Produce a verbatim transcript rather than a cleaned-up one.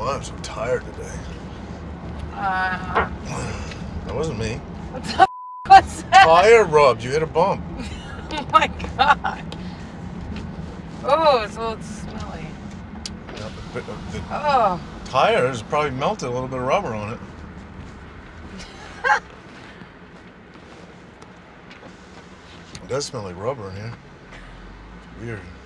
Oh, I'm so tired today. Uh, That wasn't me. what the f was that? Tire rubbed. You hit a bump. Oh my god. Oh, so it's smelly. Yeah, the, the, the Oh. tires probably melted a little bit of rubber on it. It does smell like rubber in here. It's weird.